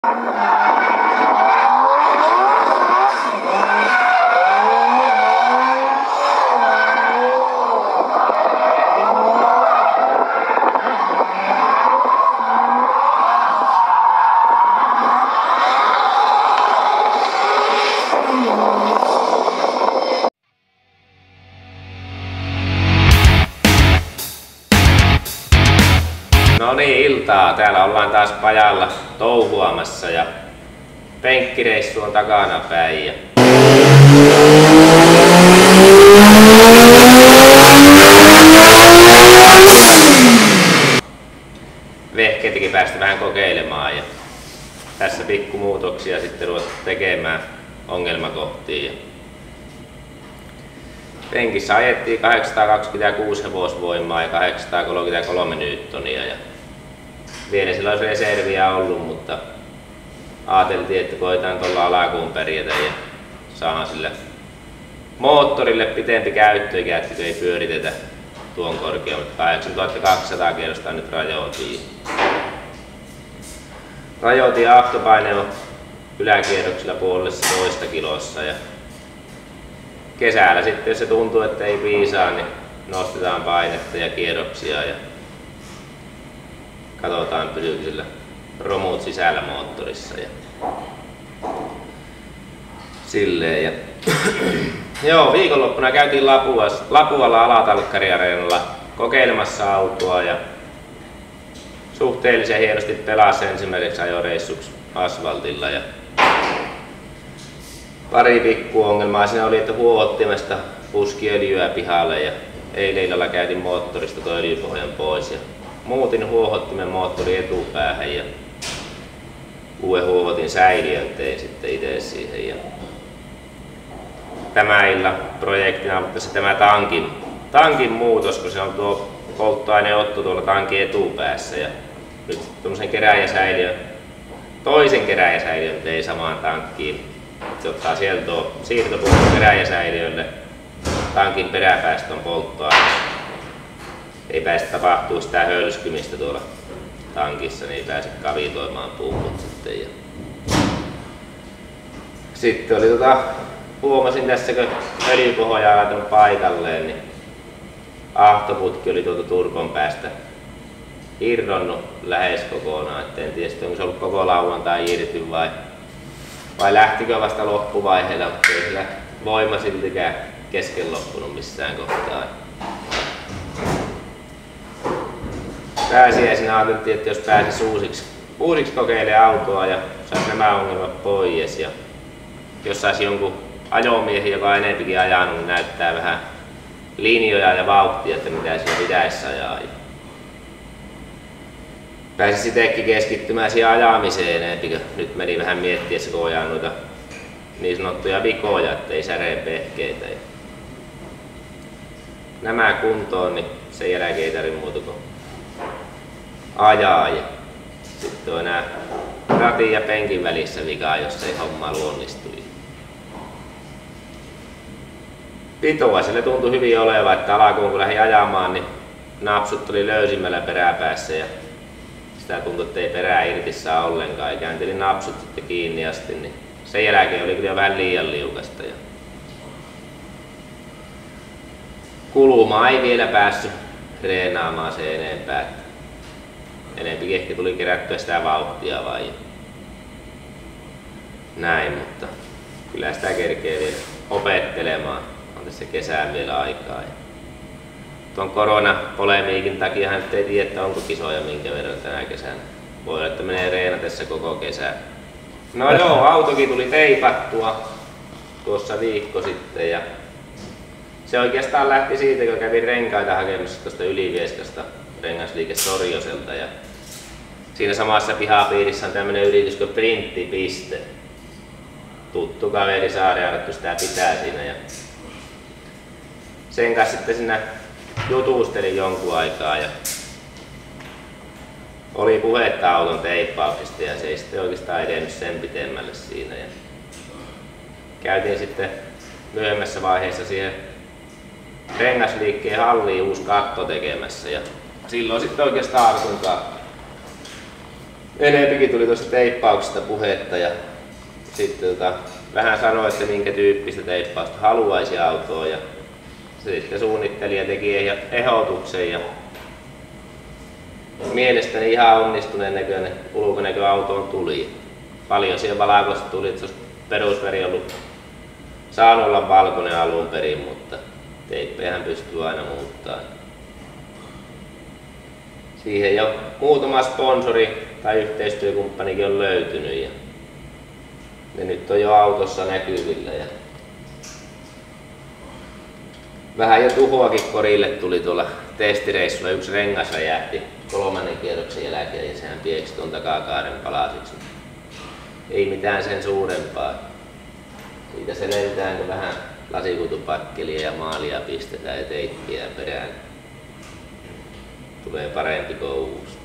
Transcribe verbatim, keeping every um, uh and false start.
No niin, iltaa. Täällä ollaan taas pajalla touhuamassa ja penkkireissu on takana päin. Ja vehkeitäkin päästä vähän kokeilemaan ja tässä pikkumuutoksia sitten ruvetaan tekemään ongelmakohtiin. Ja penkissä ajettiin kahdeksansataakaksikymmentäkuusi hevosvoimaa ja kahdeksansataakolmekymmentäkolme newtonia ja vielä sillä olisi reserviä ollut, mutta ajateltiin, että koetaan tuolla alakuun pärjätä ja saadaan sillä moottorille pitempi käyttöikä, että ei pyöritetä tuon korkeammin. kahdeksantuhattakaksisataa kierrosta nyt rajoitiin. Rajoitin ahtopaine on yläkierroksilla puolessa toista kilossa ja kesällä sitten, jos se tuntuu, että ei piisaa, niin nostetaan painetta ja kierroksia ja katsotaan pysyykö sillä romut sisällä moottorissa ja silleen. Ja joo, viikonloppuna käytiin Lapuassa, Lapualla Alatalkkariareenalla kokeilemassa autoa ja suhteellisen hienosti pelasi ensimmäiseksi ajoreissuksi asfaltilla. Ja pari pikkuongelmaa siinä oli, että huohottimesta puski öljyä pihalle ja eilen illalla käytin moottorista tuo öljypohjan pois. Ja muutin huohottimen moottori etupäähän ja uuden huohotin säiliön tein sitten itse siihen. Ja tämä illan projektina on tässä tämä tankin, tankin muutos, kun se on tuo polttoaineotto tuolla tankin etupäässä. Ja nyt tuommoisen keräjäsäiliön, toisen keräjäsäiliön tein samaan tankkiin. Se ottaa sieltä tuo siirtopuolta keräjäsäiliölle tankin peräpäästön polttoaine. Ei pääse tapahtuu sitä hölskymistä tuolla tankissa, niin ei pääse kavitoimaan pumput sitten. Ja sitten oli tota, huomasin tässä kun öljypohjaa laittanut paikalleen, niin ahtoputki oli tuolta turpon päästä irronnut lähes kokonaan. Et en tiedä, onko se ollut koko lauantai irti vai, vai lähtikö vasta loppuvaiheella, mutta ei sillä voima siltikään kesken loppunut missään kohtaa. Pääsiäisenä ajateltiin, että jos pääsisi uusiksi, uusiksi kokeilemaan autoa ja saisi nämä ongelmat pois ja jos saisi jonkun ajomiehen, joka on enempikin ajanut, niin näyttää vähän linjoja ja vauhtia, että mitä siinä pitäisi ajaa. Pääsisi itsekin keskittymään siihen ajamiseen enempi, kun nyt meni vähän miettiessä, kun ajaa noita niin sanottuja vikoja, ettei säree pehkeitä. Nämä kuntoon, niin sen jälkeen ei tarvitse muuta kuin ajaa. Ja sitten on enää ratin ja penkin välissä vikaa, jos ei homma luonnistu. Pitoa sille tuntui hyvin oleva, että alakuun kun lähdin ajamaan, niin napsut tuli löysimmällä peräpäässä ja sitä tuntui, että ei perää irti saa ollenkaan. Ja kääntelin napsut sitten kiinni asti, niin sen jälkeen oli kyllä vähän liian liukasta. Ja kuluma ei vielä päässyt reenaamaan se enempää. Enempikin ehkä tuli kerättyä sitä vauhtia vai näin, mutta kyllä sitä kerkee vielä opettelemaan. On tässä kesään vielä aikaa. Ja tuon koronapolemiikin takia nyt ei tiedä, että onko kisoja minkä verran tänä kesänä. Voi olla, että menee reenatessa koko kesän. No joo, autokin tuli teipattua tuossa viikko sitten ja se oikeastaan lähti siitä, kun kävin renkaita hakemassa tuosta Ylivieskasta rengasliike Sorjoselta ja siinä samassa pihapiirissä on tämmönen yritys kuin Printtipiste. Tuttu kaveri Saariarttu sitä pitää siinä ja sen kanssa sitten siinä jutustelin jonkun aikaa ja oli puhetta auton teippauksesta ja se ei sitten oikeastaan edennyt sen pitemmälle siinä. Ja käytiin sitten myöhemmässä vaiheessa siihen rengasliikkeen halliin uusi katto tekemässä ja silloin sitten oikeastaan alkuunkaan enempikin tuli tuosta teippauksesta puhetta ja sitten tota, vähän sanoi, että minkä tyyppistä teippausta haluaisi autoa ja sitten suunnittelija teki ehdotuksen ja mielestäni ihan onnistuneen näköinen ulkonäkö autoon tuli. Paljon siellä valkoista tuli, että se olisi perusväri ollut saanut olla valkoinen alun perin, mutta teippejähän pystyy aina muuttamaan. Siihen jo muutama sponsori tai yhteistyökumppanikin on löytynyt ja ne nyt on jo autossa näkyvillä. Ja vähän jo tuhoakin korille tuli tuolla testireissulla, yksi rengas räjähti kolmannen kierroksen jälkeen ja sehän pieksi tuon takakaaren palasiksi. Ei mitään sen suurempaa. Siitä se lentää, kun vähän lasikuitupakkelia ja maalia pistetään ja teippiä perään. Tulee parempi kuin uusi.